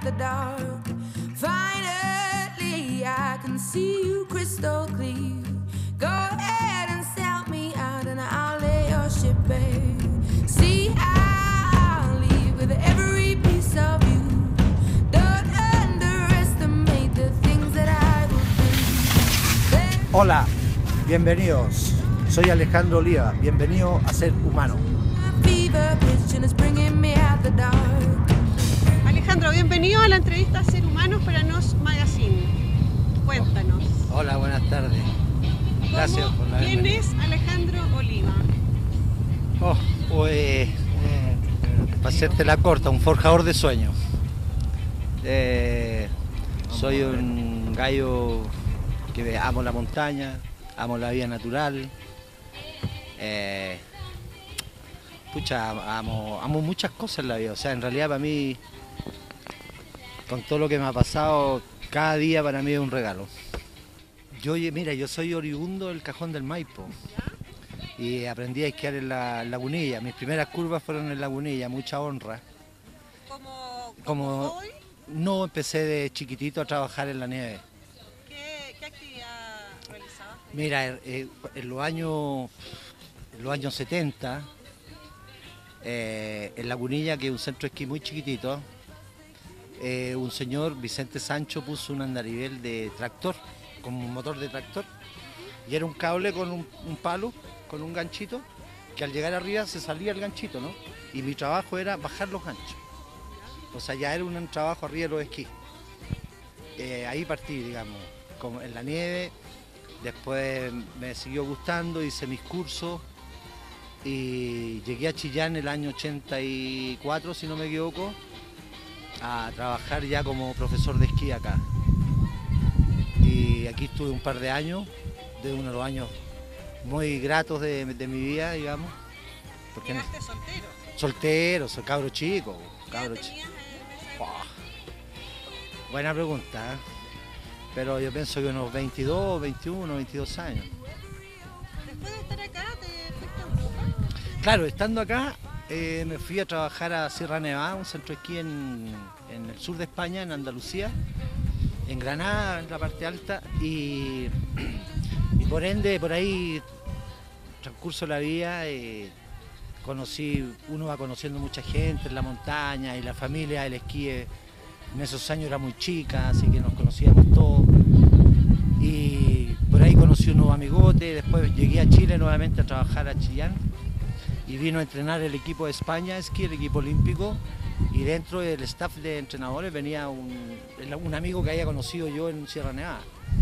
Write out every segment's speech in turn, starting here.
the dark. Finally, I can see you crystal clear. Go ahead and sell me out and I'll lay your ship bare. See, I'll leave with every piece of you. Don't underestimate the things that I will bring. Hola, bienvenidos. Soy Alejandro Oliva. Bienvenido a Ser Humano. Alejandro, bienvenido a la entrevista a Ser Humanos para Nos Magazine. Cuéntanos. Hola, buenas tardes. Gracias por la ¿Quién bienvenida. es Alejandro Oliva? Para hacerte la corta, un forjador de sueños. Soy un gallo que amo la montaña, amo la vida natural. Amo muchas cosas en la vida. O sea, en realidad para mí, con todo lo que me ha pasado, cada día para mí es un regalo. Yo soy oriundo del Cajón del Maipo y aprendí a esquiar en la Lagunilla. Mis primeras curvas fueron en Lagunilla, mucha honra. ¿Como hoy? No, empecé de chiquitito a trabajar en la nieve. ¿Qué actividad realizabas? Mira, en los años 70, en Lagunilla, que es un centro de esquí muy chiquitito, un señor, Vicente Sancho, puso un andarivel de tractor, con un motor de tractor, y era un cable con un palo, con un ganchito, que al llegar arriba se salía el ganchito, ¿no? Y mi trabajo era bajar los ganchos. O sea, ya era un trabajo arriba de los esquís. Ahí partí, digamos, como en la nieve. Después me siguió gustando, hice mis cursos y llegué a Chillán el año 84, si no me equivoco, a trabajar ya como profesor de esquí acá. Y aquí estuve un par de años, de uno de los años muy gratos de mi vida, digamos. ¿Llegaste soltero? Soltero, soy cabro chico. ¿Qué edad tenías en esa época? Buena pregunta, ¿eh? Pero yo pienso que unos 22, 21, 22 años. Después de estar acá, ¿te fuiste a Europa? Claro, estando acá, me fui a trabajar a Sierra Nevada, un centro de esquí en el sur de España, en Andalucía, en Granada, en la parte alta, y por ende, por ahí, transcurso de la vida, uno va conociendo mucha gente en la montaña, y la familia del esquí en esos años era muy chica, así que nos conocíamos todos. Y por ahí conocí unos amigotes, después llegué a Chile nuevamente a trabajar a Chillán y vino a entrenar el equipo de España esquí, el equipo olímpico, y dentro del staff de entrenadores venía un amigo que había conocido yo en Sierra Nevada.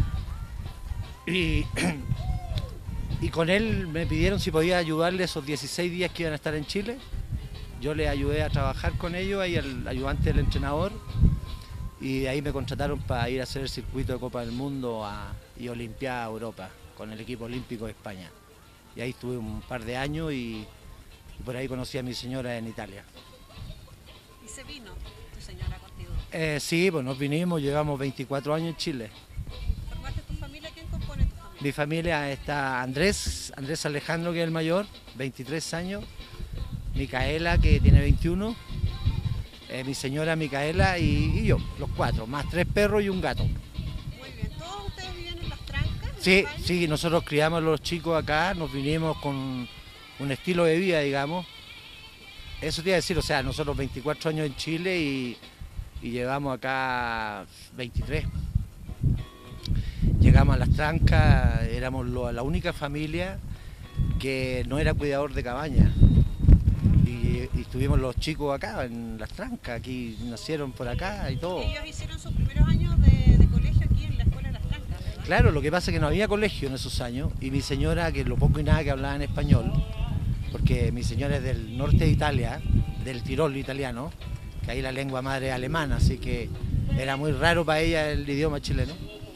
Y con él me pidieron si podía ayudarle esos 16 días que iban a estar en Chile. Yo le ayudé a trabajar con ellos, ahí al ayudante del entrenador, y de ahí me contrataron para ir a hacer el circuito de Copa del Mundo y Olimpiada a Europa con el equipo olímpico de España. Y ahí estuve un par de años y por ahí conocí a mi señora en Italia. ¿Y se vino tu señora contigo? Sí, pues nos vinimos, llevamos 24 años en Chile. ¿Formaste tu familia? ¿Quién compone tu familia? Mi familia está Andrés Alejandro, que es el mayor, 23 años, Micaela, que tiene 21, mi señora Micaela y yo, los cuatro, más 3 perros y un gato. Muy bien. ¿Todos ustedes viven en Las Trancas? Sí, sí, nosotros criamos a los chicos acá, nos vinimos con un estilo de vida, digamos. Eso te iba a decir, o sea, nosotros 24 años en Chile y llevamos acá 23. Llegamos a Las Trancas, éramos la única familia que no era cuidador de cabaña. Y estuvimos los chicos acá en Las Trancas, aquí nacieron por acá y todo. Ellos hicieron sus primeros años de colegio aquí en la escuela de Las Trancas, ¿verdad? Claro, lo que pasa es que no había colegio en esos años y mi señora, que lo poco y nada que hablaba en español, porque mi señora es del norte de Italia, del Tirol italiano, que ahí la lengua madre es alemana, así que era muy raro para ella el idioma chileno.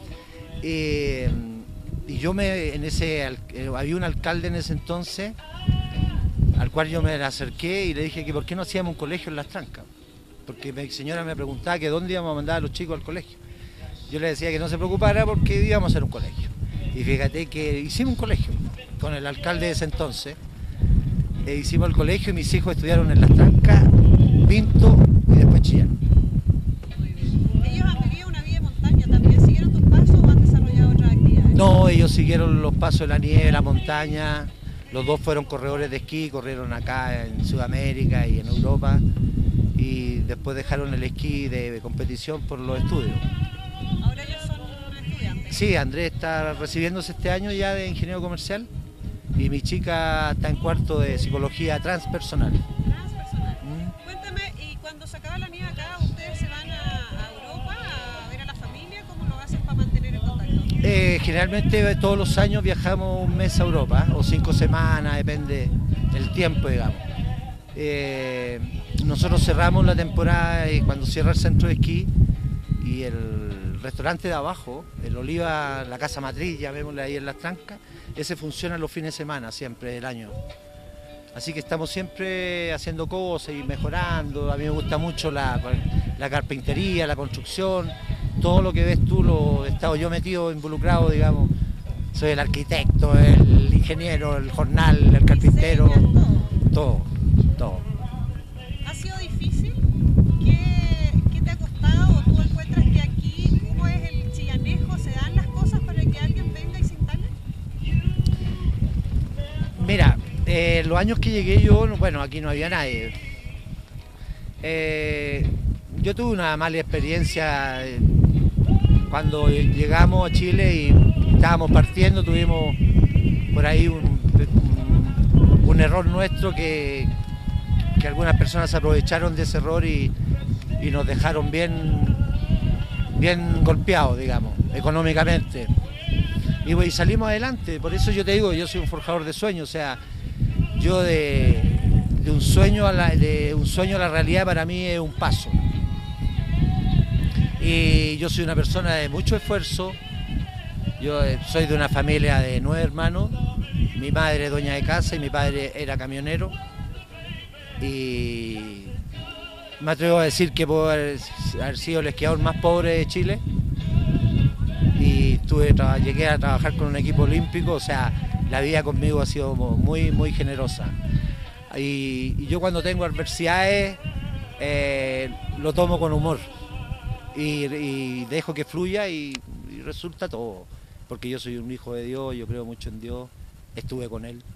Y yo había un alcalde en ese entonces, al cual yo me acerqué y le dije que por qué no hacíamos un colegio en Las Trancas, porque mi señora me preguntaba que dónde íbamos a mandar a los chicos al colegio. Yo le decía que no se preocupara porque íbamos a hacer un colegio. Y fíjate que hicimos un colegio con el alcalde de ese entonces. Hicimos el colegio y mis hijos estudiaron en Las Trancas, Pinto y después Chillán. Muy bien. siguieron los pasos de la nieve, la montaña. Los dos fueron corredores de esquí, corrieron acá en Sudamérica y en Europa. Y después dejaron el esquí de competición por los estudios. Ahora ellos son estudiantes. Sí, Andrés está recibiéndose este año ya de ingeniero comercial y mi chica está en cuarto de psicología transpersonal. Transpersonal. Cuéntame, y cuando se acaba la nieve acá, ¿ustedes se van a Europa a ver a la familia? ¿Cómo lo hacen para mantener el contacto? Generalmente todos los años viajamos un mes a Europa, o 5 semanas, depende del tiempo, digamos. Nosotros cerramos la temporada cuando cierra el centro de esquí y el restaurante de abajo, el Oliva, la casa matriz, llamémosle ahí en Las Trancas, ese funciona los fines de semana siempre del año. Así que estamos siempre haciendo cosas y mejorando. A mí me gusta mucho la carpintería, la construcción, todo lo que ves tú lo he estado yo metido, involucrado, digamos. Soy el arquitecto, el ingeniero, el jornal, el carpintero, todo. ¿Ha sido difícil? ¿Qué te ha costado? ¿O tú encuentras que aquí, cómo es el chillanejo, se dan las cosas para que alguien venga y se instale? Mira, los años que llegué yo, bueno, aquí no había nadie. Yo tuve una mala experiencia cuando llegamos a Chile y estábamos partiendo, tuvimos por ahí un error nuestro que algunas personas se aprovecharon de ese error y nos dejaron bien golpeados, digamos, económicamente. Y salimos adelante, por eso yo te digo, yo soy un forjador de sueños, o sea, yo de un sueño a la realidad para mí es un paso. Y yo soy una persona de mucho esfuerzo, yo soy de una familia de 9 hermanos, mi madre es dueña de casa y mi padre era camionero. Y me atrevo a decir que puedo haber sido el esquiador más pobre de Chile. Y llegué a trabajar con un equipo olímpico, o sea, la vida conmigo ha sido muy, muy generosa. Y yo cuando tengo adversidades lo tomo con humor y dejo que fluya y resulta todo. Porque yo soy un hijo de Dios, yo creo mucho en Dios, estuve con Él.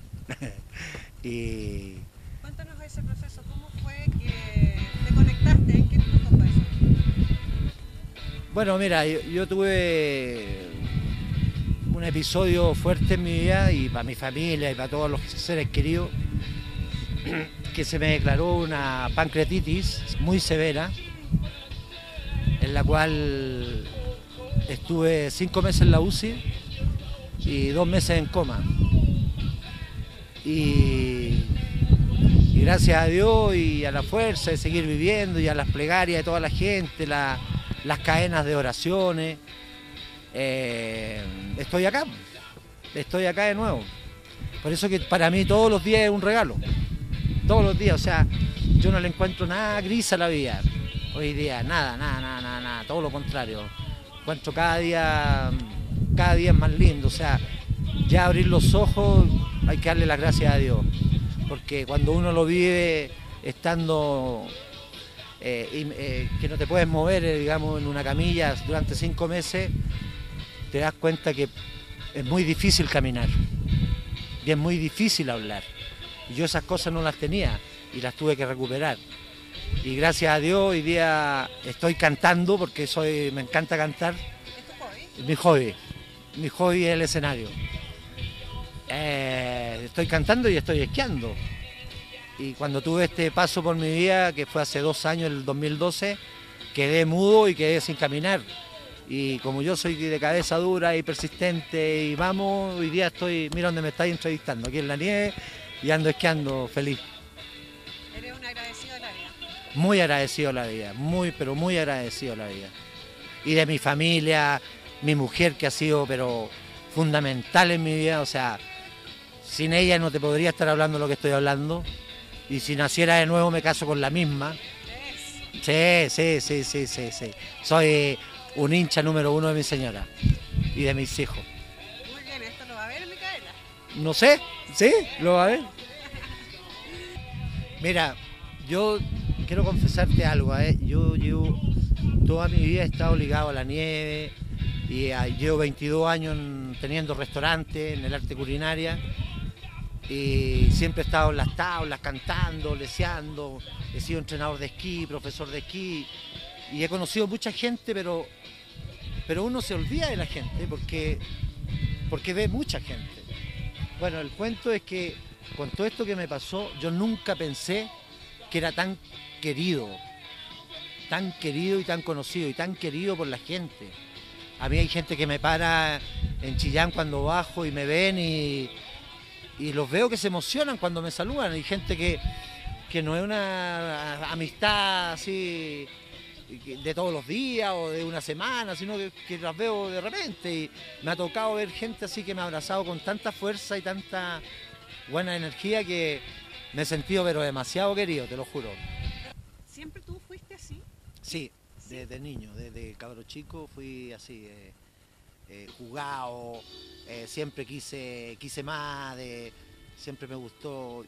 Y cuéntanos ese proceso, ¿cómo fue que te conectaste? ¿En qué minuto fue eso? Bueno, mira, yo tuve un episodio fuerte en mi vida y para mi familia y para todos los seres queridos, que se me declaró una pancreatitis muy severa, en la cual estuve 5 meses en la UCI y 2 meses en coma. Y gracias a Dios y a la fuerza de seguir viviendo y a las plegarias de toda la gente, las cadenas de oraciones, estoy acá de nuevo. Por eso que para mí todos los días es un regalo, todos los días, o sea, yo no le encuentro nada gris a la vida, hoy día, nada, todo lo contrario, encuentro cada día es más lindo, o sea, ya abrir los ojos hay que darle las gracias a Dios, porque cuando uno lo vive estando que no te puedes mover, digamos, en una camilla durante 5 meses, te das cuenta que es muy difícil caminar y es muy difícil hablar. Y yo esas cosas no las tenía y las tuve que recuperar. Y gracias a Dios hoy día estoy cantando porque me encanta cantar. ¿Es tu hobby? Mi hobby es el escenario. Estoy cantando y estoy esquiando. Y cuando tuve este paso por mi vida, que fue hace 2 años, el 2012, quedé mudo y quedé sin caminar. Y como yo soy de cabeza dura y persistente y vamos, hoy día mira donde me estáis entrevistando, aquí en la nieve, y ando esquiando feliz. ¿Eres un agradecido de la vida? Muy agradecido a la vida, pero muy agradecido a la vida. Y de mi familia, mi mujer que ha sido pero fundamental en mi vida, o sea, sin ella no te podría estar hablando lo que estoy hablando. Y si naciera de nuevo me caso con la misma. Sí. Soy un hincha número 1 de mi señora y de mis hijos. Muy bien, ¿esto lo va a ver en Micaela? No sé, sí, lo va a ver. Mira, yo quiero confesarte algo, yo toda mi vida he estado ligado a la nieve, Y llevo 22 años teniendo restaurante en el arte culinaria y siempre he estado en las tablas, cantando, leseando, he sido entrenador de esquí, profesor de esquí y he conocido mucha gente, pero uno se olvida de la gente porque ve mucha gente. Bueno, el cuento es que con todo esto que me pasó, yo nunca pensé que era tan querido y tan conocido y tan querido por la gente. A mí hay gente que me para en Chillán cuando bajo y me ven y los veo que se emocionan cuando me saludan. Hay gente que no es una amistad así de todos los días o de una semana, sino que las veo de repente. Y me ha tocado ver gente así que me ha abrazado con tanta fuerza y tanta buena energía que me he sentido pero demasiado querido, te lo juro. ¿Siempre tú fuiste así? Sí, desde niño, desde cabro chico fui así, jugado, siempre quise más, siempre me gustó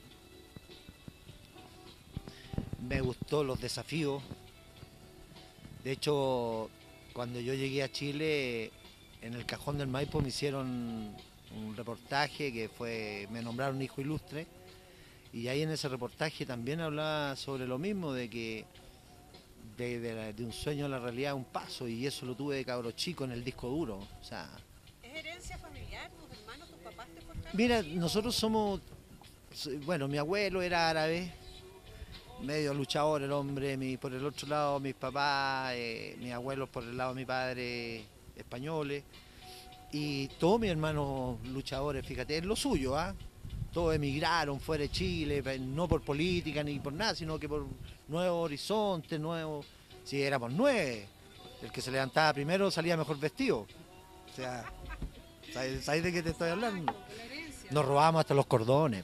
los desafíos. De hecho, cuando yo llegué a Chile, en el Cajón del Maipo me hicieron un reportaje me nombraron hijo ilustre, y ahí en ese reportaje también hablaba sobre lo mismo, de que de un sueño a la realidad un paso, y eso lo tuve de cabro chico en el disco duro. O sea, ¿es herencia familiar? ¿Tus hermanos, tus papás te forjaron? mira, nosotros somos, bueno, mi abuelo era árabe, medio luchador el hombre, por el otro lado mis papás, mis abuelos por el lado de mi padre, españoles, y todos mis hermanos luchadores, fíjate, es lo suyo, ¿ah? Todos emigraron fuera de Chile, no por política ni por nada, sino que por nuevos horizontes, si éramos 9, el que se levantaba primero salía mejor vestido. O sea, ¿sabes de qué te estoy hablando? La herencia. Nos robábamos hasta los cordones.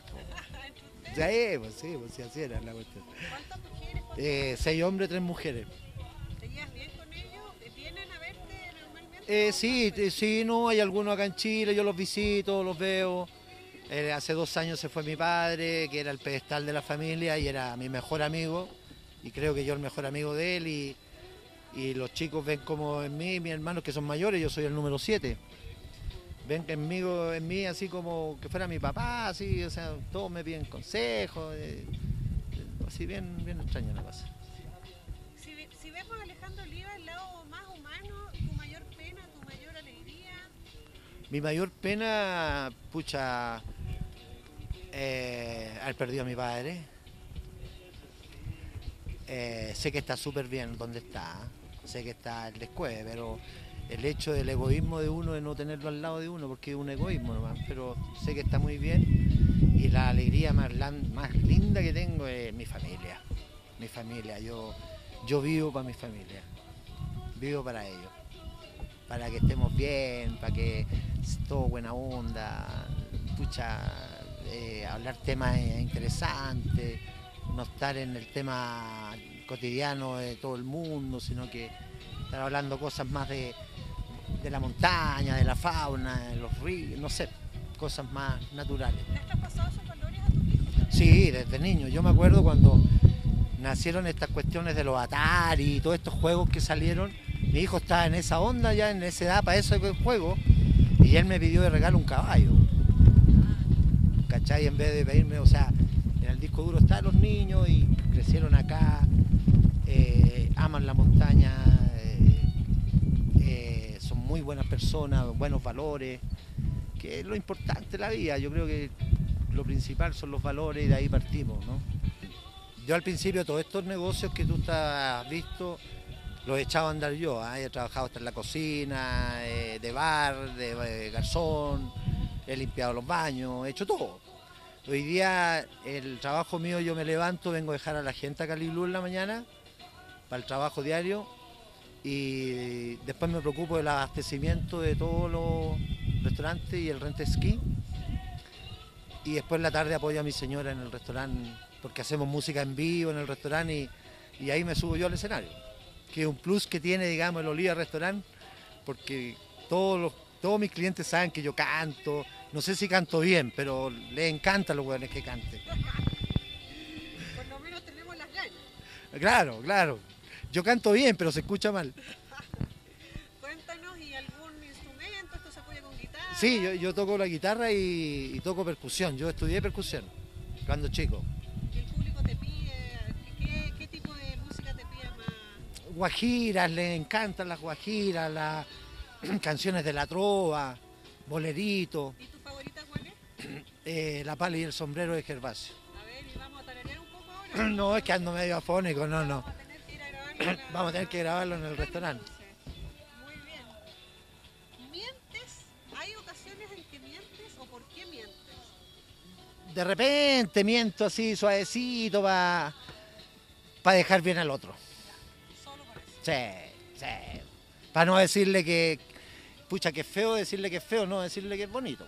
Sí, así era la cuestión. ¿Cuántas mujeres? 6 hombres, 3 mujeres. ¿Te llevas bien con ellos? ¿Vienen a verte normalmente? Sí, no, hay algunos acá en Chile, yo los visito, los veo. Hace 2 años se fue mi padre, que era el pedestal de la familia y era mi mejor amigo, y creo que yo el mejor amigo de él, y los chicos ven como en mí, mis hermanos que son mayores, yo soy el número 7, ven en mí así como que fuera mi papá, así, o sea, todos me piden consejos, así bien extraño la cosa. Si vemos a Alejandro Oliva el lado más humano, tu mayor pena, tu mayor alegría. Mi mayor pena, pucha, haber perdido a mi padre. Sé que está súper bien donde está, sé que está el descueve, pero el hecho del egoísmo de uno, de no tenerlo al lado de uno, porque es un egoísmo nomás, pero sé que está muy bien, y la alegría más linda que tengo es mi familia. Yo vivo para mi familia, vivo para ellos, para que estemos bien, para que todo buena onda, pucha, hablar temas interesantes, no estar en el tema cotidiano de todo el mundo, sino que estar hablando cosas más de la montaña, de la fauna, de los ríos, no sé, cosas más naturales. ¿Le has traspasado esos valores a tus hijos? Sí, desde niño. Yo me acuerdo cuando nacieron estas cuestiones de los Atari y todos estos juegos que salieron. Mi hijo estaba en esa onda, ya en esa edad para ese juego, y él me pidió de regalo un caballo. ¿Cachai? En vez de pedirme, o sea, en el disco duro están los niños y crecieron acá, aman la montaña, son muy buenas personas, buenos valores, que es lo importante de la vida. Yo creo que lo principal son los valores y de ahí partimos, ¿no? Yo al principio todos estos negocios que tú has visto los he echado a andar yo, ¿eh? He trabajado hasta en la cocina, de bar, de garzón, he limpiado los baños, he hecho todo. Hoy día el trabajo mío, yo me levanto, vengo a dejar a la gente a Cali Blue en la mañana para el trabajo diario, y después me preocupo del abastecimiento de todos los restaurantes y el rent ski, y después en la tarde apoyo a mi señora en el restaurante porque hacemos música en vivo en el restaurante, y ahí me subo yo al escenario, que es un plus que tiene, digamos, el Oliva Restaurant, porque todos mis clientes saben que yo canto. No sé si canto bien, pero les encanta a los hueones que canten. Por lo menos tenemos las ganas. Claro. Yo canto bien, pero se escucha mal. Cuéntanos, ¿y algún Sí, yo toco la guitarra y toco percusión. Yo estudié percusión cuando chico. ¿Y el público te pide? ¿Qué tipo de música te pide más? Guajiras, les encantan las guajiras, las canciones de la trova, boleritos, ¿Y tu favorita cuál es? La pala y el sombrero de Gervasio. A ver, y vamos a tararear un poco ahora. No, es que ando medio afónico, no. Vamos a tener que ir a grabarlo. Vamos a tener que grabarlo en el restaurante. Muy bien. ¿Mientes? ¿Hay ocasiones en que mientes o por qué mientes? De repente miento así suavecito para dejar bien al otro. Solo por eso. Sí. Para no decirle que, pucha, que es feo, decirle que es feo, no decirle que es bonito.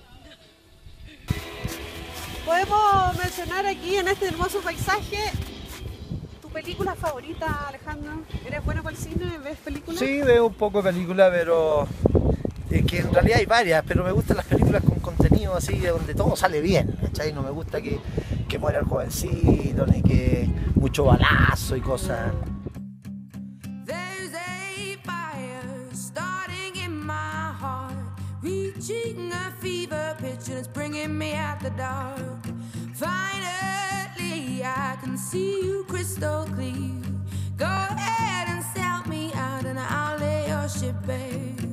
Podemos mencionar aquí en este hermoso paisaje tu película favorita, Alejandro. ¿Eres bueno para el cine? ¿Ves películas? Sí, veo un poco de película, pero es que en realidad hay varias, pero me gustan las películas con contenido así, donde todo sale bien, ¿cachai? No me gusta que muera el jovencito, ni que mucho balazo y cosas. There's a fire starting in my heart, reaching a fever pitch and it's bringing me out the dark. Finally, I can see you crystal clear. Go ahead and sell me out and I'll lay your ship bare.